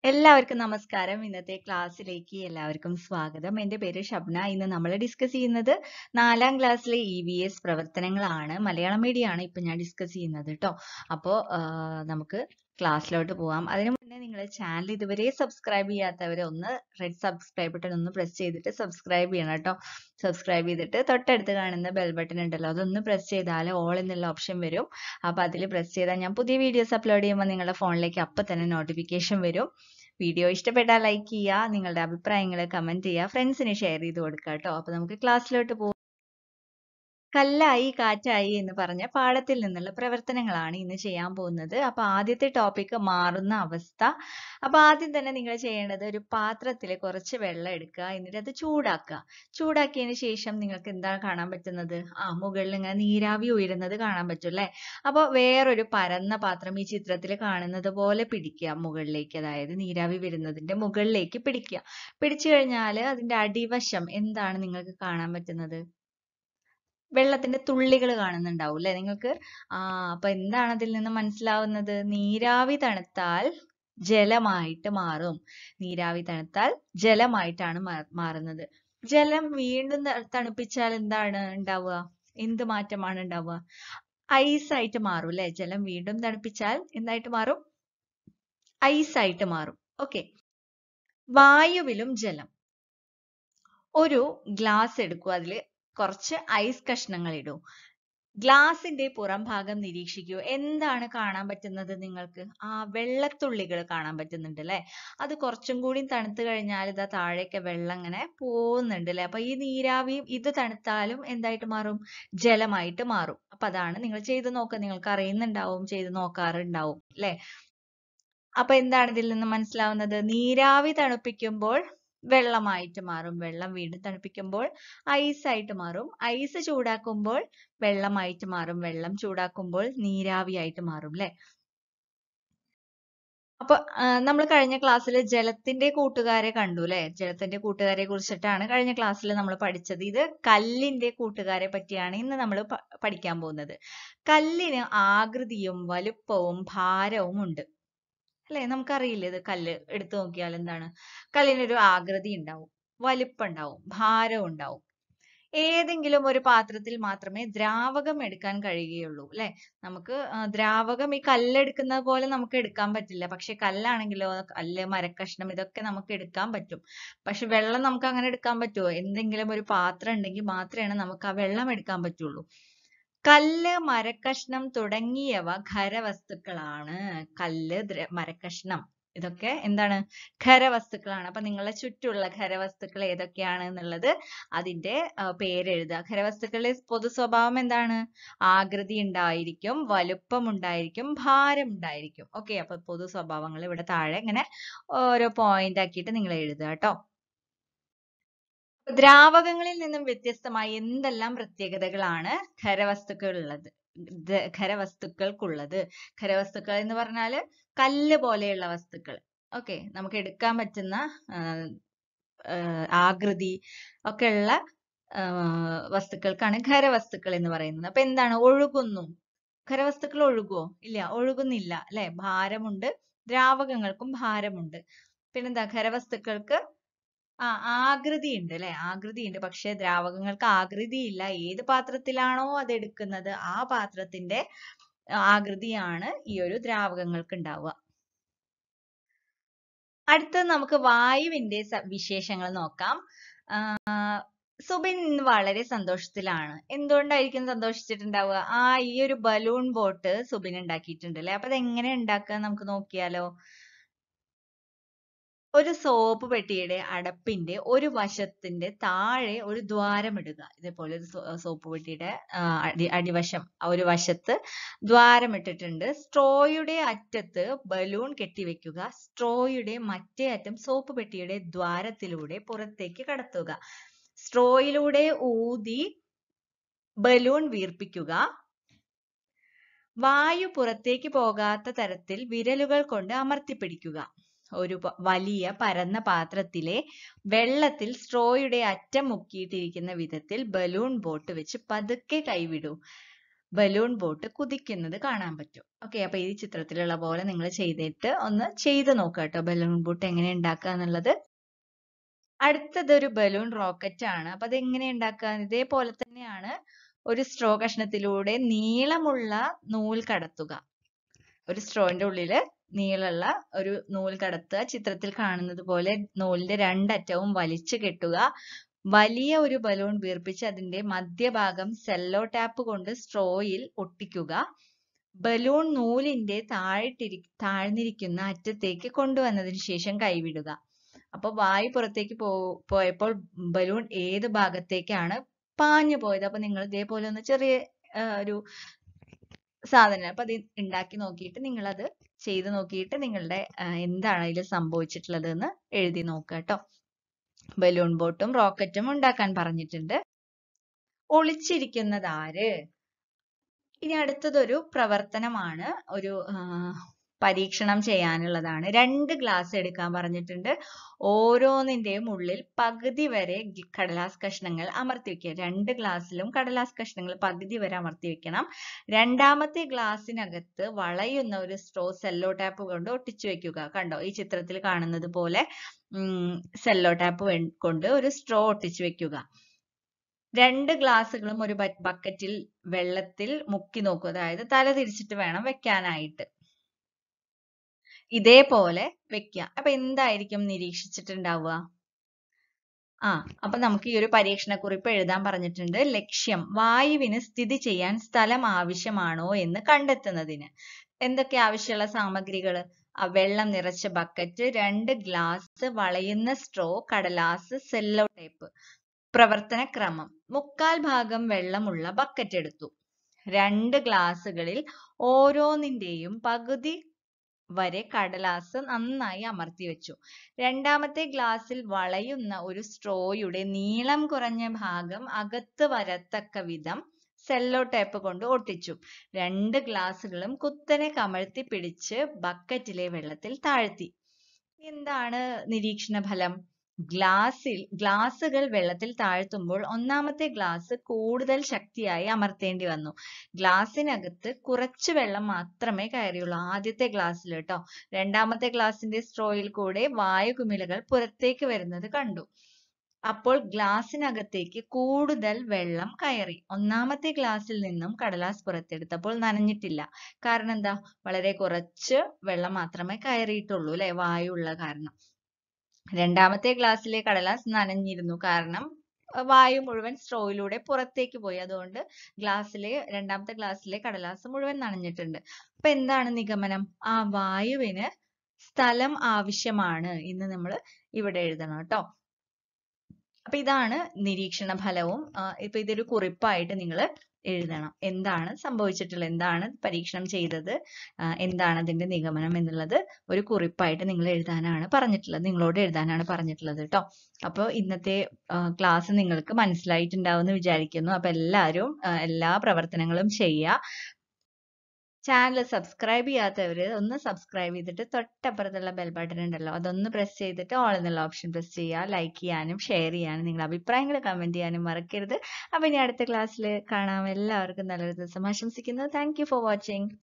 എല്ലാവർക്കും നമസ്കാരം. ഇന്നത്തെ ക്ലാസ്സിലേക്ക് എല്ലാവർക്കും സ്വാഗതം. എൻ്റെ പേര് ഷബ്ന. ഇന്ന് നമ്മൾ ഡിസ്കസ് ചെയ്യുന്നത് 4ാം ക്ലാസ്സിലെ EVS പ്രവർത്തനങ്ങളാണ്. മലയാളം മീഡിയം ആണ് ഇപ്പൊ ഞാൻ ഡിസ്കസ് ചെയ്യുന്നത് കേട്ടോ. അപ്പോൾ നമുക്ക് ക്ലാസ്സിലോട്ട് പോവാം. അതിനു മുന്നേ നിങ്ങൾ ചാനൽ ഇതുവരെ സബ്സ്ക്രൈബ് ചെയ്യാത്തവരെ ഒന്ന് റെഡ് സബ്സ്ക്രൈബ് ബട്ടൺ ഒന്ന് പ്രസ് ചെയ്തിട്ട് സബ്സ്ക്രൈബ് ചെയ്യണം കേട്ടോ. സബ്സ്ക്രൈബ് ചെയ്തിട്ട് തൊട്ടടുത്ത് കാണുന്ന ബെൽ ബട്ടൺ ഉണ്ടല്ലോ, അതൊന്ന് പ്രസ് ചെയ്താൽ ഓൾ എന്നുള്ള ഓപ്ഷൻ വരും. അപ്പോൾ അതിൽ പ്രസ് ചെയ്താൽ ഞാൻ പുതിയ വീഡിയോസ് അപ്ലോഡ് ചെയ്യുമ്പോൾ നിങ്ങളുടെ ഫോണിലേക്ക് അപ്പം തന്നെ നോട്ടിഫിക്കേഷൻ വരും. വീഡിയോ ഇഷ്ടപ്പെട്ടാൽ ലൈക്ക് ചെയ്യുക, നിങ്ങളുടെ അഭിപ്രായങ്ങൾ കമന്റ് ചെയ്യുക, ഫ്രണ്ട്സിന് ഷെയർ ചെയ്ത് കൊടുക്കുക കേട്ടോ. അപ്പൊ നമുക്ക് ക്ലാസ്സിലോട്ട് പോകാം. കല്ലായി കാറ്റായി എന്ന് പറഞ്ഞ പാഠത്തിൽ നിന്നുള്ള പ്രവർത്തനങ്ങളാണ് ഇന്ന് ചെയ്യാൻ പോകുന്നത്. അപ്പൊ ആദ്യത്തെ ടോപ്പിക് മാറുന്ന അവസ്ഥ. അപ്പൊ ആദ്യം തന്നെ നിങ്ങൾ ചെയ്യേണ്ടത് ഒരു പാത്രത്തിൽ കുറച്ച് വെള്ളം എടുക്കുക, എന്നിട്ട് അത് ചൂടാക്കുക. ചൂടാക്കിയതിന് ശേഷം നിങ്ങൾക്ക് എന്താണ് കാണാൻ പറ്റുന്നത്? മുകളിൽ ഇങ്ങനെ നീരാവി ഉയരുന്നത് കാണാൻ പറ്റും അല്ലേ? അപ്പൊ വേറൊരു പരന്ന പാത്രം ഈ ചിത്രത്തിൽ കാണുന്നത് പോലെ പിടിക്കുക മുകളിലേക്ക്, അതായത് നീരാവി വരുന്നതിന്റെ മുകളിലേക്ക് പിടിക്കുക. പിടിച്ചു കഴിഞ്ഞാൽ അതിന്റെ അടിവശം എന്താണ് നിങ്ങൾക്ക് കാണാൻ പറ്റുന്നത്? വെള്ളത്തിന്റെ തുള്ളികൾ കാണുന്നുണ്ടാവും അല്ലെ നിങ്ങൾക്ക്? അപ്പൊ എന്താണ് അതിൽ നിന്ന് മനസ്സിലാവുന്നത്? നീരാവി തണുത്താൽ ജലമായിട്ട് മാറും. നീരാവി തണുത്താൽ ജലമായിട്ടാണ് മാറുന്നത്. ജലം വീണ്ടും തണുപ്പിച്ചാൽ എന്താണ് ഉണ്ടാവുക? എന്ത് മാറ്റമാണ് ഉണ്ടാവുക? ഐസ് ആയിട്ട് മാറും അല്ലെ? ജലം വീണ്ടും തണുപ്പിച്ചാൽ എന്തായിട്ട് മാറും? ഐസ് ആയിട്ട് മാറും. ഓക്കെ. വായുവിലും ജലം. ഒരു ഗ്ലാസ് എടുക്കുക, അതിൽ കുറച്ച് ഐസ് കഷ്ണങ്ങൾ ഇടൂ. ഗ്ലാസിന്റെ പുറം ഭാഗം നിരീക്ഷിക്കൂ. എന്താണ് കാണാൻ പറ്റുന്നത് നിങ്ങൾക്ക്? വെള്ളത്തുള്ളികൾ കാണാൻ പറ്റുന്നുണ്ട് അല്ലെ? അത് കുറച്ചും കൂടി തണുത്തു കഴിഞ്ഞാൽ ഇതാ താഴേക്ക് വെള്ളം ഇങ്ങനെ പോകുന്നുണ്ട് അല്ലെ? അപ്പൊ ഈ നീരാവിയും ഇത് തണുത്താലും എന്തായിട്ട് മാറും? ജലമായിട്ട് മാറും. അപ്പൊ അതാണ് നിങ്ങൾ ചെയ്ത് നോക്കുക. നിങ്ങൾക്ക് അറിയുന്നുണ്ടാവും, ചെയ്ത് നോക്കാറുണ്ടാവും അല്ലെ? അപ്പൊ എന്താണ് ഇതിൽ നിന്ന് മനസ്സിലാവുന്നത്? നീരാവി തണുപ്പിക്കുമ്പോൾ വെള്ളമായിട്ട് മാറും. വെള്ളം വീണ്ടും തണുപ്പിക്കുമ്പോൾ ഐസ് ആയിട്ട് മാറും. ഐസ് ചൂടാക്കുമ്പോൾ വെള്ളമായിട്ട് മാറും. വെള്ളം ചൂടാക്കുമ്പോൾ നീരാവിയായിട്ട് മാറും അല്ലെ? അപ്പൊ നമ്മൾ കഴിഞ്ഞ ക്ലാസ്സിൽ ജലത്തിന്റെ കൂട്ടുകാരെ കണ്ടു അല്ലെ? ജലത്തിന്റെ കൂട്ടുകാരെ കുറിച്ചിട്ടാണ് കഴിഞ്ഞ ക്ലാസ്സിൽ നമ്മൾ പഠിച്ചത്. ഇത് കല്ലിന്റെ കൂട്ടുകാരെ പറ്റിയാണ് ഇന്ന് നമ്മൾ പഠിക്കാൻ പോകുന്നത്. കല്ലിന് ആകൃതിയും വലുപ്പവും ഭാരവും ഉണ്ട് അല്ലെ? നമുക്കറിയില്ലേ ഇത്? കല്ല് എടുത്തു നോക്കിയാൽ എന്താണ്? കല്ലിനൊരു ആകൃതി ഉണ്ടാവും, വലിപ്പം ഉണ്ടാവും, ഭാരം ഉണ്ടാവും. ഏതെങ്കിലും ഒരു പാത്രത്തിൽ മാത്രമേ ദ്രാവകം എടുക്കാൻ കഴിയുകയുള്ളൂ അല്ലെ? നമുക്ക് ദ്രാവകം ഈ കല്ലെടുക്കുന്ന പോലെ നമുക്ക് എടുക്കാൻ പറ്റില്ല. പക്ഷെ കല്ലാണെങ്കിലോ, കല്ല്, മരക്കഷ്ണം ഇതൊക്കെ നമുക്ക് എടുക്കാൻ പറ്റും. പക്ഷെ വെള്ളം നമുക്ക് അങ്ങനെ എടുക്കാൻ പറ്റുമോ? എന്തെങ്കിലും ഒരു പാത്രം ഉണ്ടെങ്കിൽ മാത്രമേ നമുക്ക് ആ വെള്ളം എടുക്കാൻ പറ്റുള്ളൂ. കല്ല്, മരക്കഷ്ണം തുടങ്ങിയവ ഖരവസ്തുക്കളാണ്. കല്ല്, മരക്കഷ്ണം ഇതൊക്കെ എന്താണ്? ഖരവസ്തുക്കളാണ്. അപ്പൊ നിങ്ങളെ ചുറ്റുമുള്ള ഖരവസ്തുക്കൾ ഏതൊക്കെയാണ് എന്നുള്ളത് അതിന്റെ പേരെഴുതുക. ഖരവസ്തുക്കളുടെ പൊതു സ്വഭാവം എന്താണ്? ആകൃതി ഉണ്ടായിരിക്കും, വലുപ്പം ഉണ്ടായിരിക്കും, ഭാരം ഉണ്ടായിരിക്കും. ഓക്കെ. അപ്പൊ പൊതു സ്വഭാവങ്ങൾ ഇവിടെ താഴെ ഇങ്ങനെ ഓരോ പോയിന്റ് ആക്കിയിട്ട് നിങ്ങൾ എഴുതുക കേട്ടോ. ദ്രാവകങ്ങളിൽ നിന്നും വ്യത്യസ്തമായി എന്തെല്ലാം പ്രത്യേകതകളാണ് ഖരവസ്തുക്കൾക്കുള്ളത്? ഖരവസ്തുക്കൾ എന്ന് പറഞ്ഞാൽ കല്ല് പോലെയുള്ള വസ്തുക്കൾ. ഓക്കെ. നമുക്ക് എടുക്കാൻ പറ്റുന്ന ആകൃതി ഒക്കെയുള്ള വസ്തുക്കൾക്കാണ് ഖരവസ്തുക്കൾ എന്ന് പറയുന്നത്. അപ്പൊ എന്താണ്? ഒഴുകുന്നു. ഖരവസ്തുക്കൾ ഒഴുകുമോ? ഇല്ല, ഒഴുകുന്നില്ല അല്ലെ? ഭാരമുണ്ട്. ദ്രാവകങ്ങൾക്കും ഭാരമുണ്ട്. പിന്നെന്താ? ഖരവസ്തുക്കൾക്ക് ആകൃതി ഉണ്ട് അല്ലെ? ആകൃതി ഉണ്ട്. പക്ഷെ ദ്രാവകങ്ങൾക്ക് ആകൃതി ഇല്ല. ഏത് പാത്രത്തിലാണോ അത് എടുക്കുന്നത് ആ പാത്രത്തിന്റെ ആകൃതിയാണ് ഈ ഒരു ദ്രാവകങ്ങൾക്ക് ഉണ്ടാവുക. അടുത്തത് നമുക്ക് വായുവിന്റെ വിശേഷങ്ങൾ നോക്കാം. സുബിൻ ഇന്ന് വളരെ സന്തോഷത്തിലാണ്. എന്തുകൊണ്ടായിരിക്കും സന്തോഷിച്ചിട്ടുണ്ടാവുക? ഈ ഒരു ബലൂൺ ബോട്ട് സുബിൻ ഉണ്ടാക്കിയിട്ടുണ്ട് അല്ലെ? അപ്പൊ അത് എങ്ങനെ ഉണ്ടാക്കുക നമുക്ക് നോക്കിയാലോ? ഒരു സോപ്പ് പെട്ടിയുടെ അടപ്പിന്റെ ഒരു വശത്തിന്റെ താഴെ ഒരു ദ്വാരം ഇടുക. ഇതേപോലെ ഒരു സോപ്പ് പെട്ടിയുടെ അടിവശം ഒരു വശത്ത് ദ്വാരം ഇട്ടിട്ടുണ്ട്. സ്ട്രോയുടെ അറ്റത്ത് ബലൂൺ കെട്ടിവെക്കുക. സ്ട്രോയുടെ മറ്റേ അറ്റം സോപ്പ് പെട്ടിയുടെ ദ്വാരത്തിലൂടെ പുറത്തേക്ക് കടത്തുക. സ്ട്രോയിലൂടെ ഊതി ബലൂൺ വീർപ്പിക്കുക. വായു പുറത്തേക്ക് പോകാത്ത തരത്തിൽ വിരലുകൾ കൊണ്ട് അമർത്തിപ്പിടിക്കുക. ഒരു വലിയ പരന്ന പാത്രത്തിലെ വെള്ളത്തിൽ സ്ട്രോയുടെ അറ്റം മുക്കിയിട്ടിരിക്കുന്ന വിധത്തിൽ ബലൂൺ ബോട്ട് വെച്ച് പതുക്കെ കൈവിടൂ. ബലൂൺ ബോട്ട് കുതിക്കുന്നത് കാണാൻ പറ്റും. ഓക്കെ, അപ്പൊ ഈ ചിത്രത്തിലുള്ള പോലെ നിങ്ങൾ ചെയ്തിട്ട് ഒന്ന് ചെയ്ത് നോക്കുക കേട്ടോ, ബലൂൺ ബോട്ട് എങ്ങനെ ഉണ്ടാക്കുക എന്നുള്ളത്. അടുത്തത് ഒരു ബലൂൺ റോക്കറ്റ് ആണ്. അപ്പൊ അത് എങ്ങനെ ഉണ്ടാക്കുക? ഇതേപോലെ തന്നെയാണ്. ഒരു സ്ട്രോ കഷ്ണത്തിലൂടെ നീളമുള്ള നൂൽ കടത്തുക. ഒരു സ്ട്രോന്റെ ഉള്ളില് നീളമുള്ള ഒരു നൂൽ കടത്തുക. ചിത്രത്തിൽ കാണുന്നത് പോലെ നൂലിന്റെ രണ്ടറ്റവും വലിച്ചു കെട്ടുക. വലിയ ഒരു ബലൂൺ വീർപ്പിച്ച് അതിന്റെ മധ്യഭാഗം സെല്ലോ ടാപ്പ് കൊണ്ട് സ്ട്രോയിൽ ഒട്ടിക്കുക. ബലൂൺ നൂലിന്റെ താഴ്ന്നിരിക്കുന്ന അറ്റത്തേക്ക് കൊണ്ടുവന്നതിന് ശേഷം കൈവിടുക. അപ്പൊ വായു പുറത്തേക്ക് പോയപ്പോൾ ബലൂൺ ഏത് ഭാഗത്തേക്കാണ് പാഞ്ഞു പോയത്? അപ്പൊ നിങ്ങൾ ഇതേപോലെ ഒന്ന് ചെറിയ ഒരു സാധനം, അപ്പൊ അത് ഉണ്ടാക്കി നോക്കിയിട്ട് നിങ്ങൾ അത് ചെയ്ത് നോക്കിയിട്ട് നിങ്ങളുടെ എന്താണ് അതിൽ സംഭവിച്ചിട്ടുള്ളത് എന്ന് എഴുതി നോക്കുക കേട്ടോ. ബലൂൺ ബോട്ടും റോക്കറ്റും ഉണ്ടാക്കാൻ പറഞ്ഞിട്ടുണ്ട്. ഒളിച്ചിരിക്കുന്നത് ആര്? ഇനി അടുത്തതൊരു പ്രവർത്തനമാണ്, ഒരു പരീക്ഷണം ചെയ്യാനുള്ളതാണ്. 2 ഗ്ലാസ് എടുക്കാൻ പറഞ്ഞിട്ടുണ്ട്. ഓരോന്നിന്റെയും ഉള്ളിൽ പകുതി വരെ കടലാസ് കഷ്ണങ്ങൾ അമർത്തി വെക്കുക. 2 ഗ്ലാസ്സിലും കടലാസ് കഷ്ണങ്ങൾ പകുതി വരെ അമർത്തി വെക്കണം. രണ്ടാമത്തെ ഗ്ലാസ്സിനകത്ത് വളയുന്ന ഒരു സ്ട്രോ സെല്ലോ ടാപ്പ് കൊണ്ട് ഒട്ടിച്ചു വെക്കുക. കണ്ടോ, ഈ ചിത്രത്തിൽ കാണുന്നത് പോലെ സെല്ലോ ടാപ്പ് കൊണ്ട് ഒരു സ്ട്രോ ഒട്ടിച്ചു വെക്കുക. 2 ഗ്ലാസ്സുകളും ഒരു ബക്കറ്റിൽ വെള്ളത്തിൽ മുക്കി നോക്കുക. അതായത് തല തിരിച്ചിട്ട് വേണം വെക്കാനായിട്ട്. ഇതേപോലെ വെക്കുക. അപ്പൊ എന്തായിരിക്കും നിരീക്ഷിച്ചിട്ടുണ്ടാവുക? അപ്പൊ നമുക്ക് ഈ ഒരു പരീക്ഷണക്കുറിപ്പ് എഴുതാൻ പറഞ്ഞിട്ടുണ്ട്. ലക്ഷ്യം: വായുവിന് സ്ഥിതി ചെയ്യാൻ സ്ഥലം ആവശ്യമാണോ എന്ന് കണ്ടെത്തുന്നതിന്. എന്തൊക്കെ ആവശ്യമുള്ള സാമഗ്രികൾ? വെള്ളം നിറച്ച ബക്കറ്റ്, 2 ഗ്ലാസ്, വളയുന്ന സ്ട്രോ, കടലാസ്, സെല്ലോ ടേപ്പ്. പ്രവർത്തന ക്രമം: 1/4 ഭാഗം വെള്ളമുള്ള ബക്കറ്റ് എടുത്തു. 2 ഗ്ലാസുകളിൽ ഓരോന്നിന്റെയും പകുതി വരെ കടലാസ് നന്നായി അമർത്തി വെച്ചു. രണ്ടാമത്തെ ഗ്ലാസ്സിൽ വളയുന്ന ഒരു സ്ട്രോയുടെ നീളം കുറഞ്ഞ ഭാഗം അകത്ത് വരത്തക്ക വിധം സെല്ലോ ടേപ്പ് കൊണ്ട് ഒട്ടിച്ചു. 2 ഗ്ലാസുകളും കുത്തനെ കമഴ്ത്തി പിടിച്ച് ബക്കറ്റിലെ വെള്ളത്തിൽ താഴ്ത്തി. എന്താണ് നിരീക്ഷണ ഫലം? ഗ്ലാസുകൾ വെള്ളത്തിൽ താഴ്ത്തുമ്പോൾ ഒന്നാമത്തെ ഗ്ലാസ് കൂടുതൽ ശക്തിയായി അമർത്തേണ്ടി വന്നു. ഗ്ലാസിനകത്ത് കുറച്ച് വെള്ളം മാത്രമേ കയറിയുള്ളൂ. ആദ്യത്തെ ഗ്ലാസ്സിൽ കേട്ടോ. രണ്ടാമത്തെ ഗ്ലാസിന്റെ സ്ട്രോയിൽ കൂടെ വായുകുമിളകൾ പുറത്തേക്ക് വരുന്നത് കണ്ടു. അപ്പോൾ ഗ്ലാസിനകത്തേക്ക് കൂടുതൽ വെള്ളം കയറി. ഒന്നാമത്തെ ഗ്ലാസ്സിൽ നിന്നും കടലാസ് പുറത്തെടുത്തപ്പോൾ നനഞ്ഞിട്ടില്ല. കാരണം എന്താ? വളരെ കുറച്ച് വെള്ളം മാത്രമേ കയറിയിട്ടുള്ളൂ അല്ലെ, വായു ഉള്ള കാരണം. രണ്ടാമത്തെ ഗ്ലാസ്സിലെ കടലാസ് നനഞ്ഞിരുന്നു. കാരണം വായു മുഴുവൻ സ്ട്രോയിലൂടെ പുറത്തേക്ക് പോയി. അതുകൊണ്ട് രണ്ടാമത്തെ ഗ്ലാസ്സിലെ കടലാസ് മുഴുവൻ നനഞ്ഞിട്ടുണ്ട്. അപ്പൊ എന്താണ് നിഗമനം? വായുവിന് സ്ഥലം ആവശ്യമാണ് എന്ന് നമ്മൾ ഇവിടെ എഴുതണം കേട്ടോ. അപ്പൊ ഇതാണ് നിരീക്ഷണ ഫലവും. ഇപ്പൊ ഇതൊരു കുറിപ്പായിട്ട് നിങ്ങൾ എഴുതണം. എന്താണ് സംഭവിച്ചിട്ടുള്ളത്, എന്താണ് പരീക്ഷണം ചെയ്തത്, എന്താണ് അതിന്റെ നിഗമനം എന്നുള്ളത് ഒരു കുറിപ്പായിട്ട് നിങ്ങൾ എഴുതാനാണ് പറഞ്ഞിട്ടുള്ളത്, നിങ്ങളോട് എഴുതാനാണ് പറഞ്ഞിട്ടുള്ളത് കേട്ടോ. അപ്പോൾ ഇന്നത്തെ ക്ലാസ് നിങ്ങൾക്ക് മനസ്സിലായിട്ടുണ്ടാവും എന്ന് വിചാരിക്കുന്നു. അപ്പൊ എല്ലാവരും എല്ലാ പ്രവർത്തനങ്ങളും ചെയ്യുക. ചാനൽ സബ്സ്ക്രൈബ് ചെയ്യാത്തവര് ഒന്ന് സബ്സ്ക്രൈബ് ചെയ്തിട്ട് തൊട്ടപ്പുറത്തുള്ള ബെൽ ബട്ടൺ ഉണ്ടല്ലോ, അതൊന്ന് പ്രസ് ചെയ്തിട്ട് ഓൾ എന്നുള്ള ഓപ്ഷൻ പ്രസ് ചെയ്യുക. ലൈക്ക് ചെയ്യാനും ഷെയർ ചെയ്യാനും നിങ്ങളുടെ അഭിപ്രായങ്ങൾ കമന്റ് ചെയ്യാനും മറക്കരുത്. അപ്പൊ ഇനി അടുത്ത ക്ലാസ്സിൽ കാണാം. എല്ലാവർക്കും നല്ലൊരു ദിവസം ആശംസിക്കുന്നു. Thank you for watching.